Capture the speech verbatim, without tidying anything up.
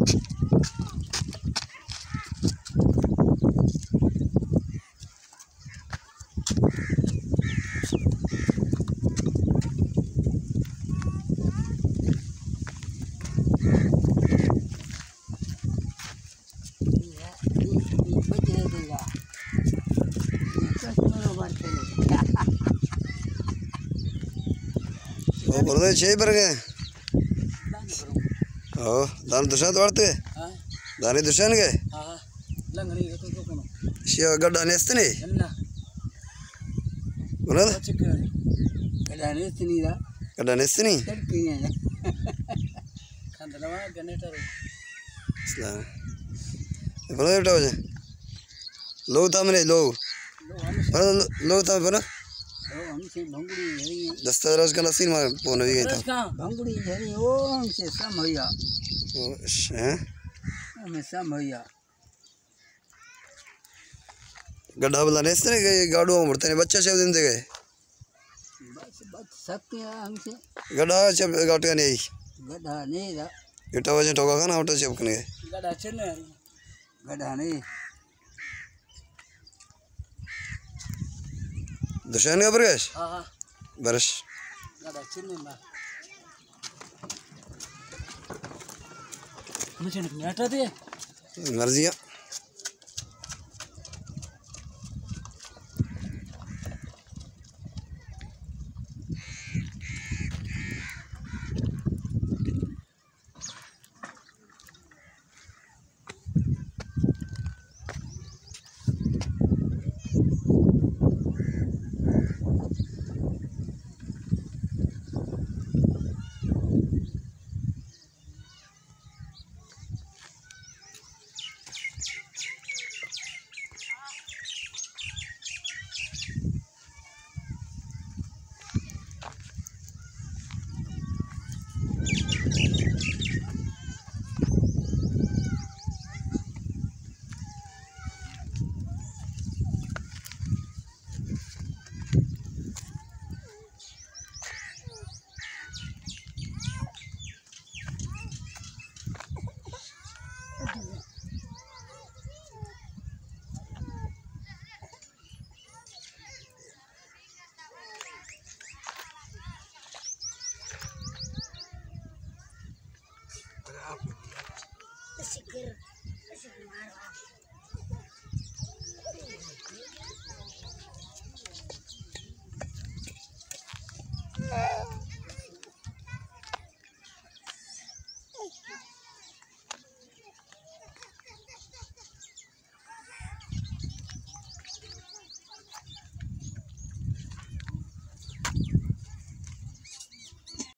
वो बोल रहे छह पर गए ओ दान दुशान वाड़ते दाने दुशान गए शिया गड्ढा नेस्त नहीं बोला गड्ढा नेस्त नहीं बोला बेटा वजह लो था मैंने लो लो था बोला दस्ता रोज का नसीब मार पोने भी गया था भंगुड़ी झरी ओ हमसे सम होया ओ हैं हमें सम होया गड्ढा बला नेस्त नहीं गए गाड़ू उमड़ते ने बच्चा शब्द दिन दे गए बस बच सकते हैं हमसे गड्ढा जब गाट का नहीं गड्ढा नहीं था इटा वजह ठोका खाना उठा चिपकने गए गड्ढा चलने गड्ढा नहीं दुशान का प्रकाश हाँ हाँ बरस गड्ढा चलने में मुझे नहीं हटा दे मर्जियाँ Sikir.